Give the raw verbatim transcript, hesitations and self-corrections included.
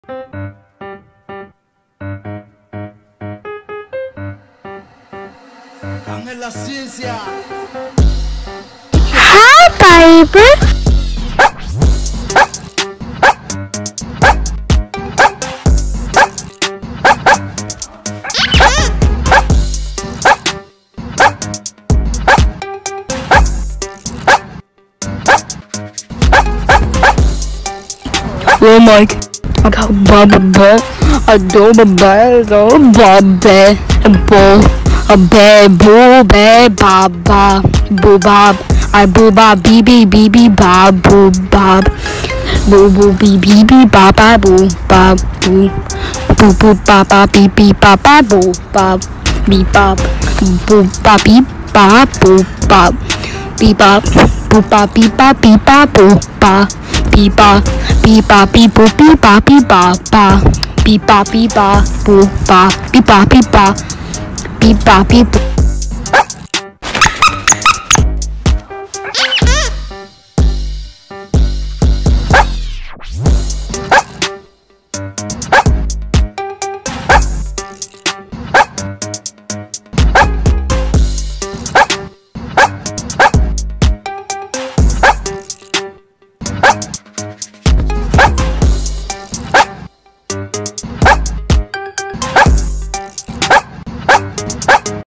En la ciencia. Hi, baby. Oh my god. I got Bubba Bear, a Doba Bear, a Bob Bear, a Bull, a Bear, Bull Bear, Baba, Boo Bob, I Boo Bob, Bee Bee, Bee Bee, Bob, Boo Bob, Boo Boo, Bee Bee, Bee, Baba, Boo, Bob, Boo, Boo Boo, Baba, Bee Bee, Baba, Boo, Bob, Bee Bob, Boo Bob, Bee Bob, Boo Bob, Bee Bob, Boo Bob, Bee Bob, Bee Bob, Boo Bob. Beep ba, beep ba, beep boop, beep ba, beep ba, ba, beep ba, beep ba, boo ba, beep ba, beep ba, beep ba, beep.